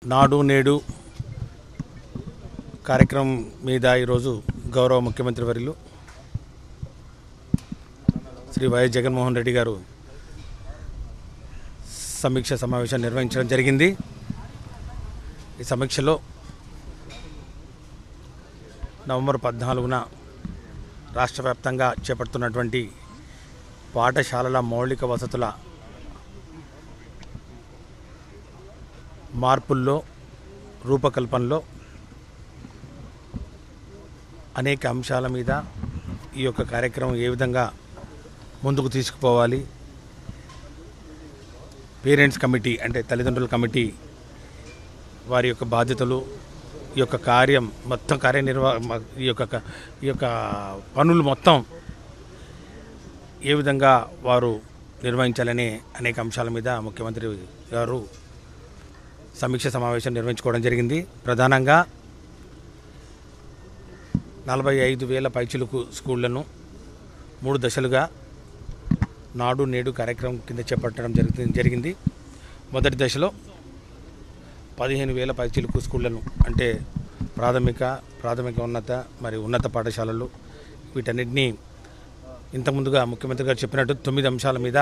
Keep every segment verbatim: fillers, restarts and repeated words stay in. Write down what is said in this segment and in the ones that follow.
నాడు నేడు కార్యక్రమం మీద ఈరోజు గౌరవ ముఖ్యమంత్రి వర్యులు శ్రీ వైఎస్ జగన్మోహన్ రెడ్డి గారు సమీక్ష సమావేశం నిర్వహించడం జరిగింది. ఈ సమీక్షలో నవంబర్ పద్నాలుగున రాష్ట్ర వ్యాప్తంగా చేపడుతున్నటువంటి పాఠశాలల మౌలిక వసతుల మార్పుల్లో రూపకల్పనలో అనేక అంశాల మీద ఈ యొక్క కార్యక్రమం ఏ విధంగా ముందుకు తీసుకుపోవాలి, పేరెంట్స్ కమిటీ అంటే తల్లిదండ్రుల కమిటీ వారి యొక్క బాధ్యతలు, ఈ యొక్క కార్యం మొత్తం కార్యనిర్వా ఈ యొక్క ఈ యొక్క పనులు మొత్తం ఏ విధంగా వారు నిర్వహించాలనే అనేక అంశాల మీద ముఖ్యమంత్రి గారు సమీక్ష సమావేశం నిర్వహించుకోవడం జరిగింది. ప్రధానంగా నలభై ఐదు వేల పైచిలుకు స్కూళ్లను మూడు దశలుగా నాడు నేడు కార్యక్రమం కింద చేపట్టడం జరుగుతుంది జరిగింది మొదటి దశలో పదిహేను వేల పైచిలుకు స్కూళ్లను అంటే ప్రాథమిక ప్రాథమిక ఉన్నత మరియు ఉన్నత పాఠశాలలు వీటన్నిటినీ ఇంతకుముందుగా ముఖ్యమంత్రి గారు చెప్పినట్టు తొమ్మిది అంశాల మీద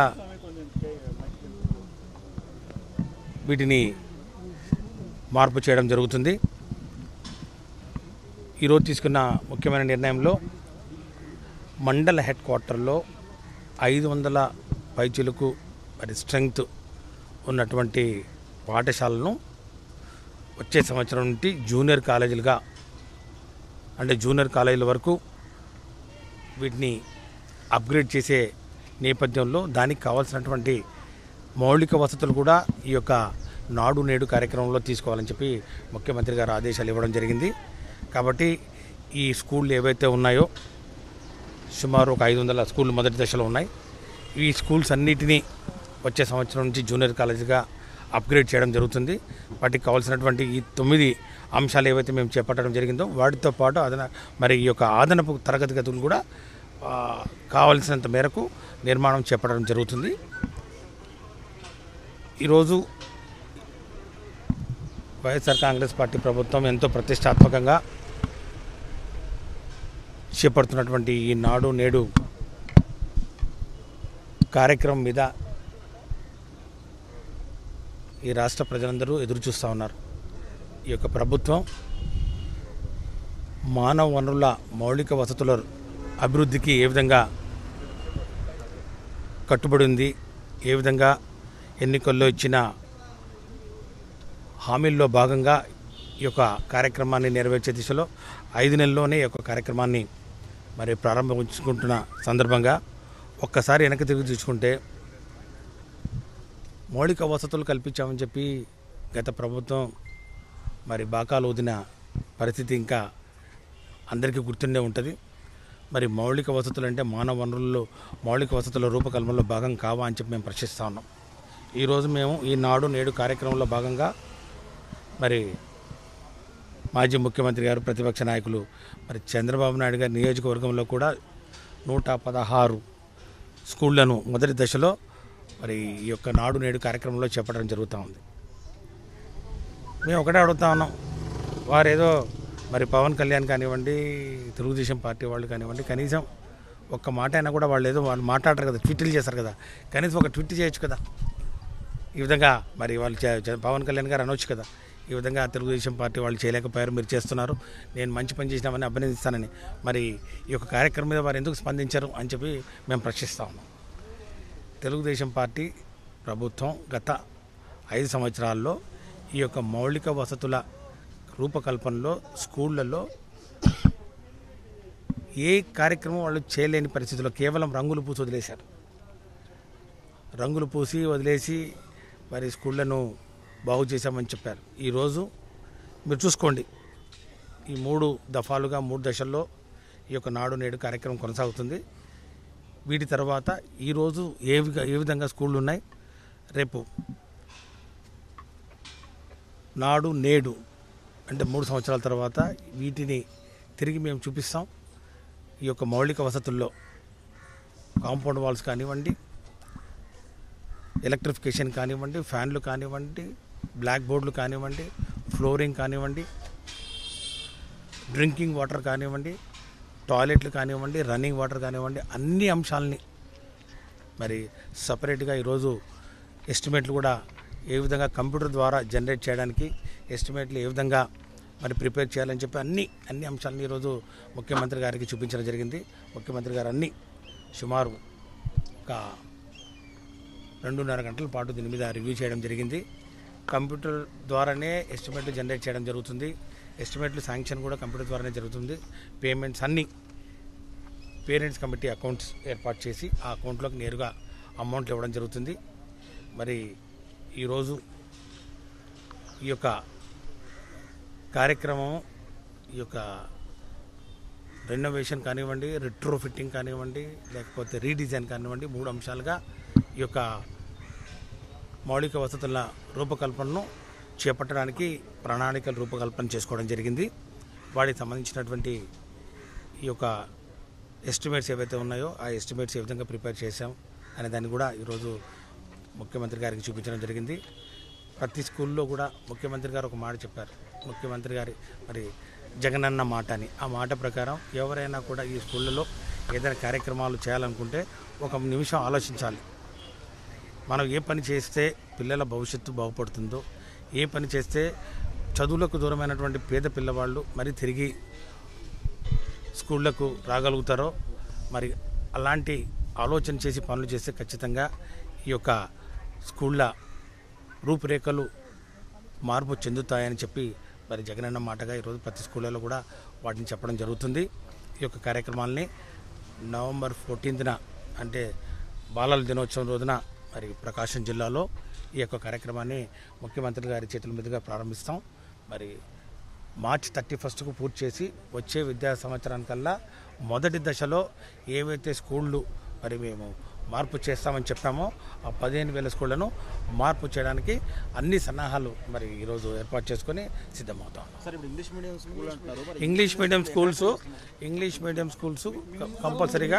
వీటిని మార్పు చేయడం జరుగుతుంది. ఈరోజు తీసుకున్న ముఖ్యమైన నిర్ణయంలో మండల హెడ్ క్వార్టర్లో ఐదు వందల పైచిలకు మరి స్ట్రెంగ్త్ ఉన్నటువంటి పాఠశాలను వచ్చే సంవత్సరం నుండి జూనియర్ కాలేజీలుగా అంటే జూనియర్ కాలేజీల వరకు వీటిని అప్గ్రేడ్ చేసే నేపథ్యంలో దానికి కావాల్సినటువంటి మౌలిక వసతులు కూడా ఈ యొక్క నాడు నేడు కార్యక్రమంలో తీసుకోవాలని చెప్పి ముఖ్యమంత్రి గారు ఆదేశాలు ఇవ్వడం జరిగింది. కాబట్టి ఈ స్కూళ్ళు ఏవైతే ఉన్నాయో సుమారు ఒక ఐదు వందల స్కూళ్ళు మొదటి దశలో ఉన్నాయి. ఈ స్కూల్స్ అన్నిటినీ వచ్చే సంవత్సరం నుంచి జూనియర్ కాలేజీగా అప్గ్రేడ్ చేయడం జరుగుతుంది. వాటికి కావాల్సినటువంటి ఈ తొమ్మిది అంశాలు ఏవైతే మేము చేపట్టడం జరిగిందో వాటితో పాటు అదన మరి ఈ యొక్క ఆదనపు తరగతి గదులు కూడా కావలసినంత మేరకు నిర్మాణం చేపట్టడం జరుగుతుంది. ఈరోజు వైఎస్ఆర్ కాంగ్రెస్ పార్టీ ప్రభుత్వం ఎంతో ప్రతిష్టాత్మకంగా చేపడుతున్నటువంటి ఈ నాడు నేడు కార్యక్రమం మీద ఈ రాష్ట్ర ప్రజలందరూ ఎదురు చూస్తూ ఉన్నారు. ఈ యొక్క ప్రభుత్వం మానవ వనరుల మౌలిక వసతుల అభివృద్ధికి ఏ విధంగా కట్టుబడి ఉంది, ఏ విధంగా ఎన్నికల్లో ఇచ్చిన హామీల్లో భాగంగా ఈ యొక్క కార్యక్రమాన్ని నెరవేర్చే దిశలో ఐదు నెలల్లోనే ఈ యొక్క కార్యక్రమాన్ని మరి ప్రారంభించుకుంటున్న సందర్భంగా ఒక్కసారి వెనక్కి తిరిగి చూసుకుంటే మౌలిక వసతులు కల్పించామని చెప్పి గత ప్రభుత్వం మరి బాకాలు ఊదిన పరిస్థితి ఇంకా అందరికీ గుర్తుండే ఉంటుంది. మరి మౌలిక వసతులు అంటే మానవ వనరుల్లో మౌలిక వసతుల రూపకల్పనలో భాగం కావా అని చెప్పి మేము ప్రశ్నిస్తూ ఉన్నాం. ఈరోజు మేము ఈ నాడు నేడు కార్యక్రమంలో భాగంగా మరి మాజీ ముఖ్యమంత్రి గారు ప్రతిపక్ష నాయకులు మరి చంద్రబాబు నాయుడు గారి నియోజకవర్గంలో కూడా నూట పదహారు స్కూళ్లను మొదటి దశలో మరి ఈ యొక్క నాడు నేడు కార్యక్రమంలో చేపట్టడం జరుగుతూ ఉంది. మేము ఒకటే అడుగుతా ఉన్నాం, వారేదో మరి పవన్ కళ్యాణ్ కానివ్వండి, తెలుగుదేశం పార్టీ వాళ్ళు కానివ్వండి, కనీసం ఒక్క మాట అయినా కూడా వాళ్ళు ఏదో వాళ్ళు మాట్లాడరు కదా, ట్వీట్లు చేస్తారు కదా, కనీసం ఒక ట్వీట్ చేయొచ్చు కదా. ఈ విధంగా మరి వాళ్ళు పవన్ కళ్యాణ్ గారు అనొచ్చు కదా, ఈ విధంగా తెలుగుదేశం పార్టీ వాళ్ళు చేయలేకపోయారు, మీరు చేస్తున్నారు, నేను మంచి పని చేసినామని అభినందిస్తానని. మరి ఈ యొక్క కార్యక్రమం మీద వారు ఎందుకు స్పందించారు అని చెప్పి మేము ప్రశ్నిస్తూ ఉన్నాం. తెలుగుదేశం పార్టీ ప్రభుత్వం గత ఐదు సంవత్సరాల్లో ఈ యొక్క మౌలిక వసతుల రూపకల్పనలో స్కూళ్ళల్లో ఏ కార్యక్రమం వాళ్ళు చేయలేని పరిస్థితుల్లో కేవలం రంగులు పూసి వదిలేశారు. రంగులు పూసి వదిలేసి మరి స్కూళ్ళను బాగు చేశామని చెప్పారు. ఈరోజు మీరు చూసుకోండి, ఈ మూడు దఫాలుగా మూడు దశల్లో ఈ యొక్క నాడు నేడు కార్యక్రమం కొనసాగుతుంది. వీటి తర్వాత ఈరోజు ఏ ఏ విధంగా స్కూళ్ళు ఉన్నాయి, రేపు నాడు నేడు అంటే మూడు సంవత్సరాల తర్వాత వీటిని తిరిగి మేము చూపిస్తాం. ఈ యొక్క మౌలిక వసతుల్లో కాంపౌండ్ వాల్స్ కానివ్వండి, ఎలక్ట్రిఫికేషన్ కానివ్వండి, ఫ్యాన్లు కానివ్వండి, బ్లాక్ బోర్డులు కానివ్వండి, ఫ్లోరింగ్ కానివ్వండి, డ్రింకింగ్ వాటర్ కానివ్వండి, టాయిలెట్లు కానివ్వండి, రన్నింగ్ వాటర్ కానివ్వండి, అన్ని అంశాలని మరి సపరేట్గా ఈరోజు ఎస్టిమేట్లు కూడా ఏ విధంగా కంప్యూటర్ ద్వారా జనరేట్ చేయడానికి, ఎస్టిమేట్లు ఏ విధంగా మరి ప్రిపేర్ చేయాలని చెప్పి అన్ని అన్ని అంశాలని ఈరోజు ముఖ్యమంత్రి గారికి చూపించడం జరిగింది. ముఖ్యమంత్రి గారు అన్ని సుమారు ఒక రెండున్నర గంటల పాటు దీని మీద రివ్యూ చేయడం జరిగింది. కంప్యూటర్ ద్వారానే ఎస్టిమేట్లు జనరేట్ చేయడం జరుగుతుంది. ఎస్టిమేట్లు శాంక్షన్ కూడా కంప్యూటర్ ద్వారానే జరుగుతుంది. పేమెంట్స్ అన్నీ పేరెంట్స్ కమిటీ అకౌంట్స్ ఏర్పాటు చేసి ఆ అకౌంట్లోకి నేరుగా అమౌంట్లు ఇవ్వడం జరుగుతుంది. మరి ఈరోజు ఈ యొక్క కార్యక్రమం, ఈ యొక్క రెనోవేషన్ కానివ్వండి, రిట్రో ఫిట్టింగ్ కానివ్వండి, లేకపోతే రీడిజైన్ కానివ్వండి, మూడు అంశాలుగా ఈ యొక్క మౌలిక వసతుల రూపకల్పనను చేపట్టడానికి ప్రణాళికల రూపకల్పన చేసుకోవడం జరిగింది. వాటికి సంబంధించినటువంటి ఈ యొక్క ఎస్టిమేట్స్ ఏవైతే ఉన్నాయో ఆ ఎస్టిమేట్స్ ఏ విధంగా ప్రిపేర్ చేశాం అనే దాన్ని కూడా ఈరోజు ముఖ్యమంత్రి గారికి చూపించడం జరిగింది. ప్రతి స్కూల్లో కూడా ముఖ్యమంత్రి గారు ఒక మాట చెప్పారు. ముఖ్యమంత్రి గారి మరి జగనన్న మాట అని, ఆ మాట ప్రకారం ఎవరైనా కూడా ఈ స్కూళ్ళలో ఏదైనా కార్యక్రమాలు చేయాలనుకుంటే ఒక నిమిషం ఆలోచించాలి. మనం ఏ పని చేస్తే పిల్లల భవిష్యత్తు బాగుపడుతుందో, ఏ పని చేస్తే చదువులకు దూరమైనటువంటి పేద పిల్లవాళ్ళు మరి తిరిగి స్కూళ్లకు రాగలుగుతారో, మరి అలాంటి ఆలోచన చేసి పనులు చేస్తే ఖచ్చితంగా ఈ యొక్క స్కూళ్ళ రూపురేఖలు మార్పు చెందుతాయని చెప్పి మరి జగనన్న మాటగా ఈరోజు ప్రతి స్కూళ్ళలో కూడా వాటిని చెప్పడం జరుగుతుంది. ఈ యొక్క కార్యక్రమాలని నవంబర్ ఫోర్టీన్త్న అంటే బాలల దినోత్సవం రోజున మరి ప్రకాశం జిల్లాలో ఈ యొక్క కార్యక్రమాన్ని ముఖ్యమంత్రి గారి చేతుల మీదుగా ప్రారంభిస్తాం. మరి మార్చి థర్టీ ఫస్ట్కు పూర్తి చేసి వచ్చే విద్యా సంవత్సరానికల్లా మొదటి దశలో ఏవైతే స్కూళ్ళు మరి మేము మార్పు చేస్తామని చెప్పామో ఆ పదిహేను వేల స్కూళ్లను మార్పు చేయడానికి అన్ని సన్నాహాలు మరి ఈరోజు ఏర్పాటు చేసుకొని సిద్ధమవుతాం. ఇంగ్లీష్ మీడియం స్కూల్ అంటున్నారు. English medium schools English medium schools కంపల్సరీగా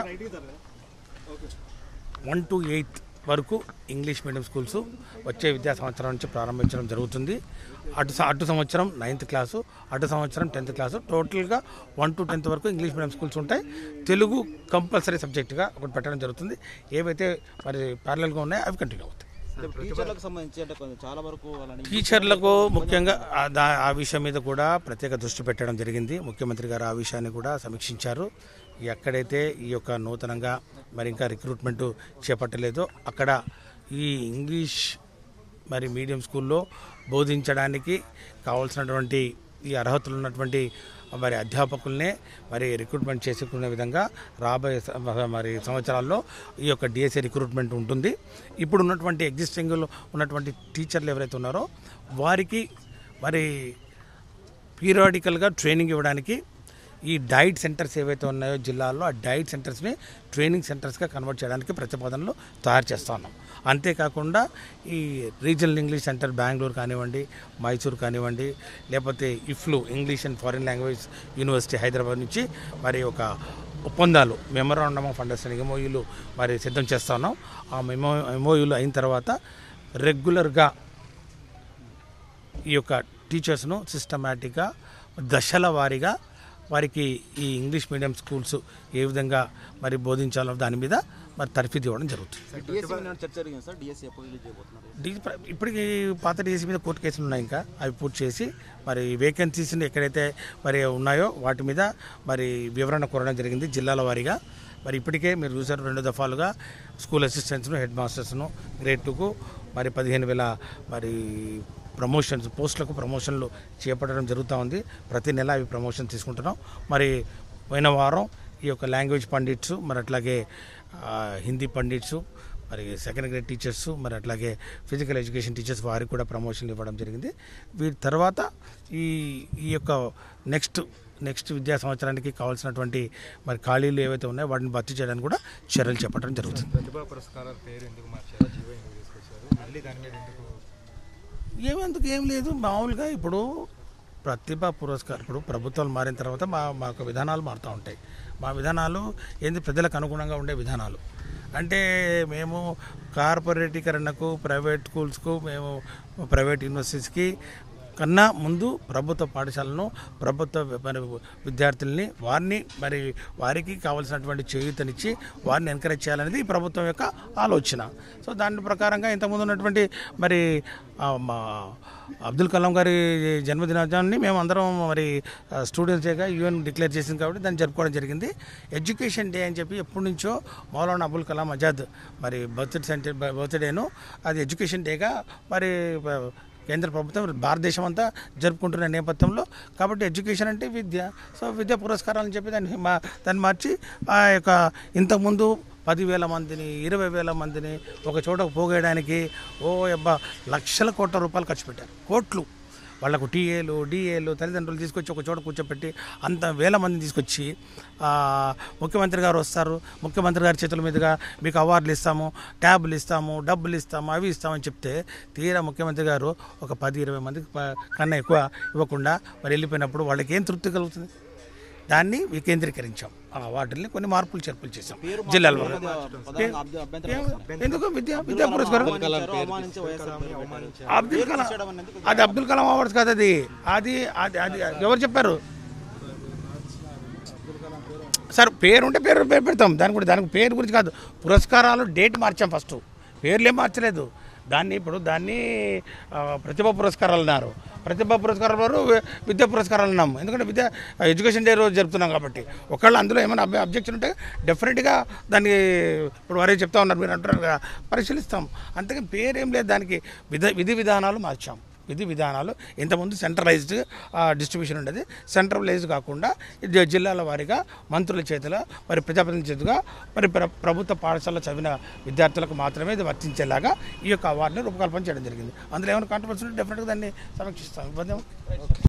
వన్ టు ఎయిత్ వరకు ఇంగ్లీష్ మీడియం స్కూల్స్ వచ్చే విద్యా సంవత్సరం నుంచి ప్రారంభించడం జరుగుతుంది. అటు అటు సంవత్సరం నైన్త్ క్లాసు, అటు సంవత్సరం టెన్త్ క్లాసు, టోటల్గా వన్ టు టెన్త్ వరకు ఇంగ్లీష్ మీడియం స్కూల్స్ ఉంటాయి. తెలుగు కంపల్సరీ సబ్జెక్టుగా ఒకటి పెట్టడం జరుగుతుంది. ఏవైతే మరి ప్యారలల్గా ఉన్నాయో అవి కంటిన్యూ అవుతాయి. టీచర్లకు సంబంధించి అంటే చాలా వరకు టీచర్లకు ముఖ్యంగా ఆ విషయం మీద కూడా ప్రత్యేక దృష్టి పెట్టడం జరిగింది. ముఖ్యమంత్రి గారు ఆ విషయాన్ని కూడా సమీక్షించారు. ఎక్కడైతే ఈ యొక్క నూతనంగా మరి ఇంకా రిక్రూట్మెంట్ చేపట్టలేదో అక్కడ ఈ ఇంగ్లీష్ మరి మీడియం స్కూల్లో బోధించడానికి కావాల్సినటువంటి ఈ అర్హతలు ఉన్నటువంటి మరి అధ్యాపకులనే మరి రిక్రూట్మెంట్ చేసుకునే విధంగా రాబోయే మరి సంవత్సరాల్లో ఈ యొక్క డిఎస్ఏ రిక్రూట్మెంట్ ఉంటుంది. ఇప్పుడు ఉన్నటువంటి ఎగ్జిస్టింగ్ ఉన్నటువంటి టీచర్లు ఎవరైతే ఉన్నారో వారికి మరి పీరియాడికల్గా ట్రైనింగ్ ఇవ్వడానికి ఈ డైట్ సెంటర్స్ ఏవైతే ఉన్నాయో జిల్లాల్లో ఆ డైట్ సెంటర్స్ని ట్రైనింగ్ సెంటర్స్గా కన్వర్ట్ చేయడానికి ప్రతిపాదనలు తయారు చేస్తూ ఉన్నాం. అంతేకాకుండా ఈ రీజనల్ ఇంగ్లీష్ సెంటర్ బెంగళూరు కానివ్వండి, మైసూర్ కానివ్వండి, లేకపోతే EFLU English and foreign language university Hyderabad నుంచి మరి ఒక ఒప్పందాలు మెమోరాండమ్ ఆఫ్ అండర్స్టాండింగ్ ఎంఓయూలు మరి సిద్ధం చేస్తూ ఉన్నాం. ఆ మెమో ఎంఓయూలు అయిన తర్వాత రెగ్యులర్గా ఈ యొక్క టీచర్స్ను సిస్టమేటిక్గా దశల వారీగా వారికి ఈ ఇంగ్లీష్ మీడియం స్కూల్స్ ఏ విధంగా మరి బోధించాలో దాని మీద మరి తర్ఫీదు ఇవ్వడం జరుగుతుంది. ఇప్పటికి పాత డిఎస్సీ మీద కోర్టు కేసులు ఉన్నాయి, ఇంకా అవి పూర్తి చేసి మరి వేకెన్సీస్ని ఎక్కడైతే మరి ఉన్నాయో వాటి మీద మరి వివరణ కోరడం జరిగింది జిల్లాల వారీగా. మరి ఇప్పటికే మీరు చూసారు రెండు దఫాలుగా స్కూల్ అసిస్టెంట్స్ను, హెడ్ మాస్టర్స్ను గ్రేడ్ టూకు మరి పదిహేను వేల మరి ప్రమోషన్స్ పోస్టులకు ప్రమోషన్లు చేపట్టడం జరుగుతూ ఉంది. ప్రతి నెల అవి ప్రమోషన్ తీసుకుంటున్నాం. మరి పోయిన వారం ఈ యొక్క లాంగ్వేజ్ పండిట్స్, మరి అట్లాగే హిందీ పండిట్స్, మరి సెకండ్ గ్రేడ్ టీచర్స్, మరి అట్లాగే ఫిజికల్ ఎడ్యుకేషన్ టీచర్స్ వారికి కూడా ప్రమోషన్లు ఇవ్వడం జరిగింది. వీటి తర్వాత ఈ ఈ యొక్క నెక్స్ట్ నెక్స్ట్ విద్యా సంవత్సరానికి కావాల్సినటువంటి మరి ఖాళీలు ఏవైతే ఉన్నాయో వాటిని భర్తీ చేయడానికి కూడా చర్యలు చేపట్టడం జరుగుతుంది. ఏమెందుకు ఏం లేదు, మామూలుగా ఇప్పుడు ప్రతిభా పురస్కారం ఇప్పుడు ప్రభుత్వాలు మారిన తర్వాత మా మా యొక్క విధానాలు మారుతూ ఉంటాయి. మా విధానాలు ఏంది ప్రజలకు అనుగుణంగా ఉండే విధానాలు. అంటే మేము కార్పొరేటీకరణకు, ప్రైవేట్ స్కూల్స్కు, మేము ప్రైవేట్ యూనివర్సిటీస్కి కన్నా ముందు ప్రభుత్వ పాఠశాలను ప్రభుత్వ మరి విద్యార్థుల్ని వారిని మరి వారికి కావాల్సినటువంటి చేయూతనిచ్చి వారిని ఎంకరేజ్ చేయాలనేది ఈ ప్రభుత్వం యొక్క ఆలోచన. సో దాని ప్రకారంగా ఇంతకుముందు ఉన్నటువంటి మరి మా అబ్దుల్ కలాం గారి జన్మదినోత్సవాన్ని మేము అందరం మరి స్టూడెంట్స్ డేగా యూఎన్ డిక్లేర్ చేసింది కాబట్టి దాన్ని జరుపుకోవడం జరిగింది. ఎడ్యుకేషన్ డే అని చెప్పి ఎప్పటి నుంచో మౌలానా అబుల్ కలాం ఆజాద్ మరి బర్త్డే సెంటర్ బర్త్డేను అది ఎడ్యుకేషన్ డేగా మరి కేంద్ర ప్రభుత్వం భారతదేశం అంతా జరుపుకుంటున్న నేపథ్యంలో కాబట్టి ఎడ్యుకేషన్ అంటే విద్య. సో విద్యా పురస్కారాలని చెప్పి దాన్ని మా దాన్ని మార్చి ఆ యొక్క ఇంతకుముందు పదివేల మందిని ఇరవై వేల మందిని ఒక చోట పోగేయడానికి ఓ అబ్బా లక్షల కోట్ల రూపాయలు ఖర్చు పెట్టారు. కోట్లు వాళ్ళకు టీఏలు డిఏలు తల్లిదండ్రులు తీసుకొచ్చి ఒక చోట కూర్చోపెట్టి అంత వేల మందిని తీసుకొచ్చి ముఖ్యమంత్రి గారు వస్తారు, ముఖ్యమంత్రి గారి చేతుల మీదుగా మీకు అవార్డులు ఇస్తాము, ట్యాబులు ఇస్తాము, డబ్బులు ఇస్తాము, అవి ఇస్తామని చెప్తే తీరా ముఖ్యమంత్రి గారు ఒక పది ఇరవై మందికి కన్నా ఎక్కువ ఇవ్వకుండా మరి వెళ్ళిపోయినప్పుడు వాళ్ళకి ఏం తృప్తి కలుగుతుంది? దాన్ని వికేంద్రీకరించాం. ఆ అవార్డుల్ని కొన్ని మార్పులు చేర్పులు చేసాం జిల్లాల వరకు. ఎందుకు విద్యా విద్యా పురస్కారం అబ్దుల్ కలాం అది అబ్దుల్ కలాం అవార్డ్స్ కాదు. అది అది అది అది ఎవరు చెప్పారు సార్? పేరు ఉంటే పేరు పేరు పెడతాం. దాని కూడా దానికి పేరు గురించి కాదు, పురస్కారాలు డేట్ మార్చాం. ఫస్ట్ పేర్లు ఏం మార్చలేదు. దాన్ని ఇప్పుడు దాన్ని ప్రతిభా పురస్కారాలు అన్నారు. ప్రతిభా పురస్కారాలు వారు విద్యా పురస్కారాలు అన్నాము. ఎందుకంటే విద్యా ఎడ్యుకేషన్ డే రోజు జరుపుతున్నాం కాబట్టి. ఒకళ్ళు అందులో ఏమైనా అభ్య అబ్జెక్షన్ ఉంటే డెఫినెట్గా దాన్ని ఇప్పుడు వారే చెప్తా ఉన్నారు, మీరు అంటున్నారు పరిశీలిస్తాం. అంతేకాని పేరేం లేదు. దానికి విధ విధి విధానాలు మార్చాం. విధి విధానాలు ఇంతకుముందు సెంట్రలైజ్డ్ డిస్ట్రిబ్యూషన్ ఉండేది, సెంట్రలైజ్డ్ కాకుండా జిల్లాల వారీగా మంత్రుల చేతిలో మరి ప్రజాప్రతినిధుల చేతిగా మరి ప్రభుత్వ పాఠశాలలో చదివిన విద్యార్థులకు మాత్రమే ఇది వర్తించేలాగా ఈ యొక్క అవార్డుని రూపకల్పన చేయడం జరిగింది. అందులో ఏమైనా కాంట్రవర్సీ ఉంటే డెఫినెట్గా దాన్ని సమీక్షిస్తాం. ఇబ్బంది